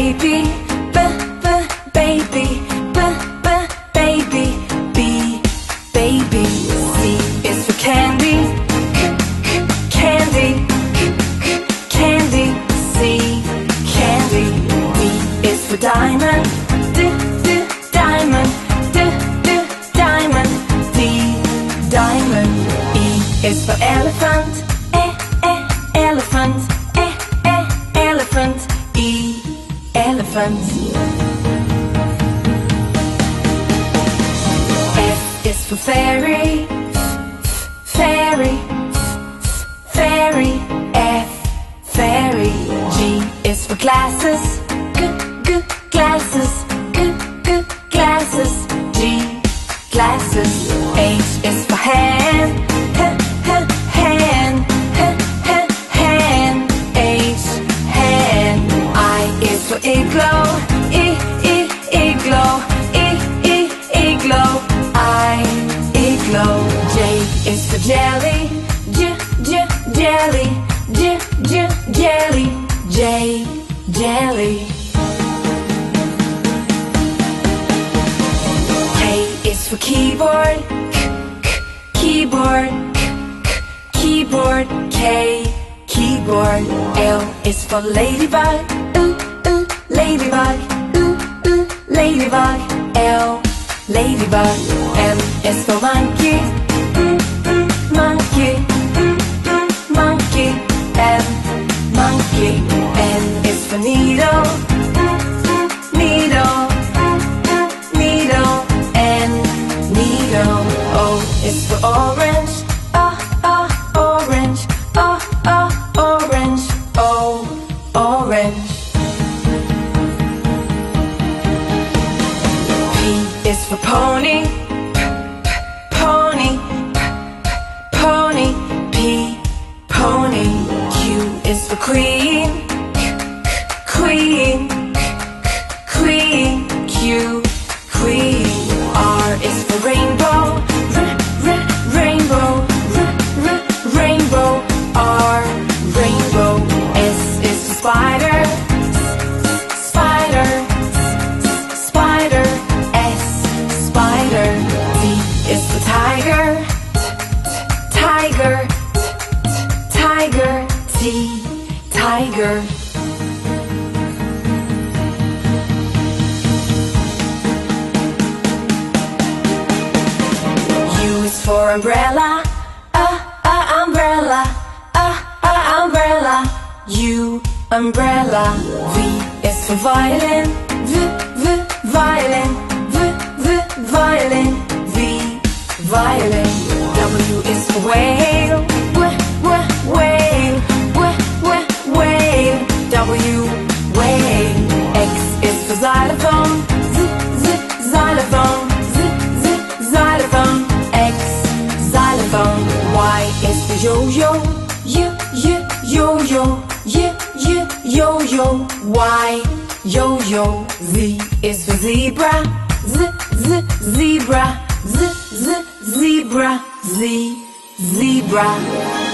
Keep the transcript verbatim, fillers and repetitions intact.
baby, b b baby, b b baby, b baby. C is for candy, c c candy, c c candy. C candy. D is for diamond, d d diamond, d d diamond. D diamond. E is for elephant, e e elephant, e e elephant. E elephant. F is for fairy, f fairy, f fairy. F fairy. G is for glasses, g g glasses, g g glasses. G glasses. H is for hand, h h hand, h h hand. H hand. I is for igloo, I I igloo, I I igloo. I igloo. J is for jelly, j j jelly, j j jelly. J jelly. K is for keyboard, k k keyboard, k k keyboard. K keyboard. L is for ladybug, ooh ooh ladybug, ooh ooh ladybug. L ladybug. M is for monkey, mm, mm, monkey, mm, mm, monkey. M monkey. N is for needle, mm, mm, needle, mm, mm, needle. N needle. O is for orange, ah ah orange, ah ah orange. O orange. P is for pony, p p pony, p p pony. P pony. Q is for queen, k k queen, k k queen. Q queen. R is for rainbow, r r rainbow, r r rainbow. R rainbow. S is for spider, s s spider, s s spider. S spider. T is for tiger, t t tiger, t t tiger. T tiger. U is for umbrella, uh, uh, umbrella, uh, uh, umbrella. U umbrella. V is for violin, v v violin, v v violin. V violin. W is for whale, w w whale, w w whale. W whale. X is for xylophone, z z xylophone, z z xylophone. X xylophone. Y is for yo-yo, y y yo-yo, y y yo-yo. Y yo-yo. Z is for zebra, z z zebra, z z zebra. Z zebra.